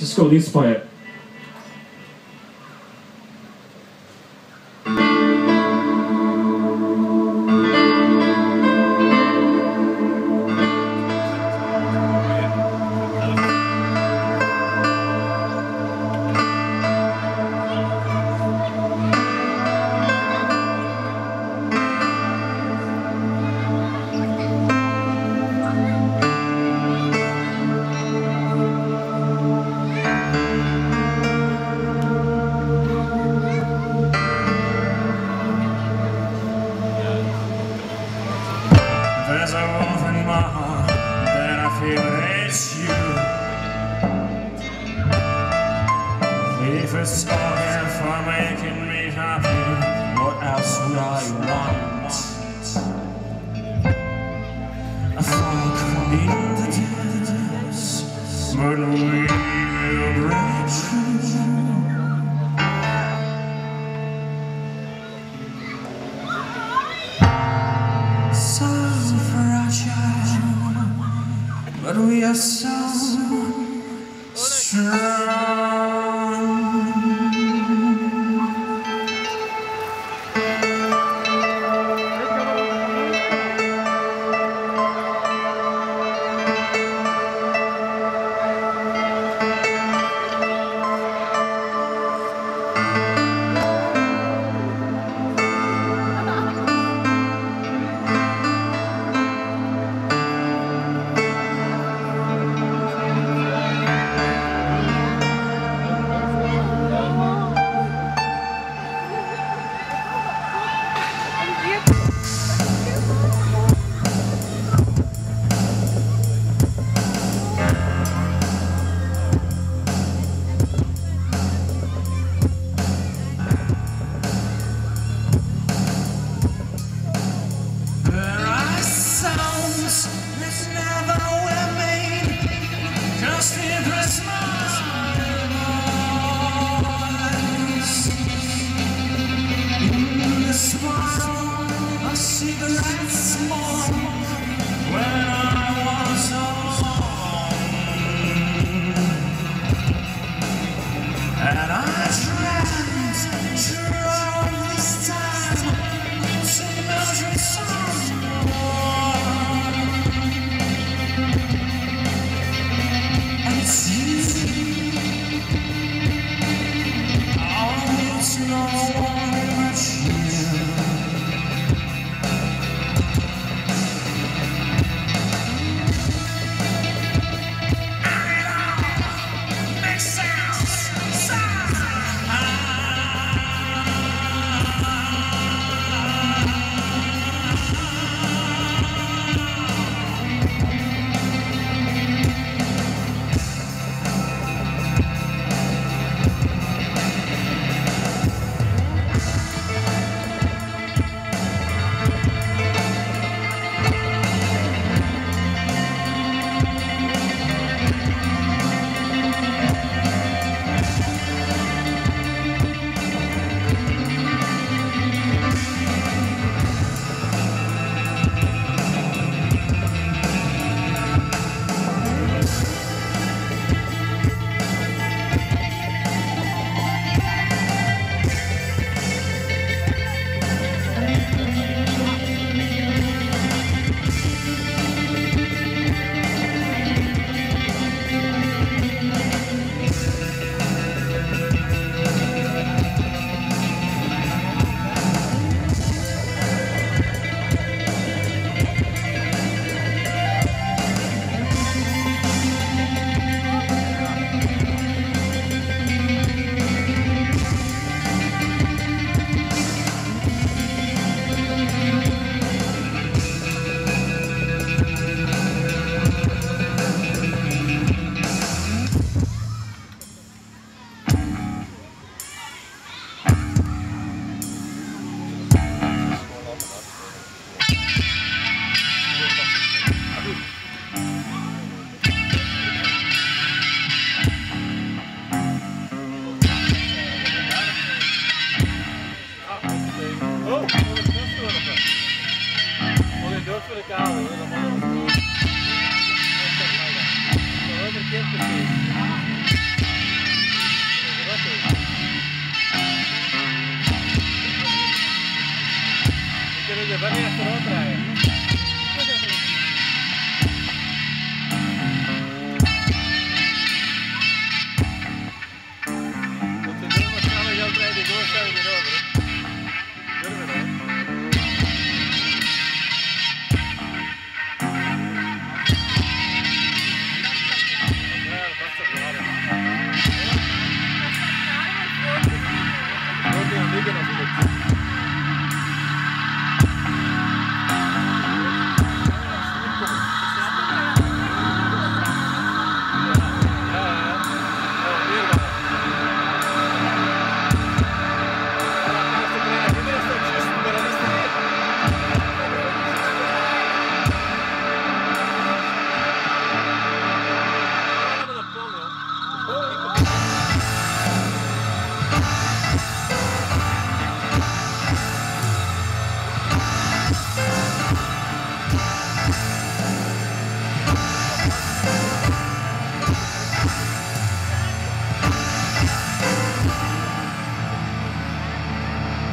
just got inspired. There's a wolf in my heart that I feel it's you. If it's only for making me happy, what else would I want? A fog in the distance, but we will break through. So fragile, but we are so strong. That never were made, just impress my eyes. In the sparkle of cigarettes smoke, when I was alone, and I dreamt through this time to melt your soul. je ver niet achteruit rijden. Want we doen wat sneller geld rijden, die doorstelling erover. Durven we dat? Ja, dat past op de harde. Ik moet niet aan liggen als het lukt.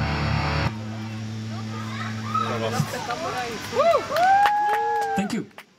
Thank you.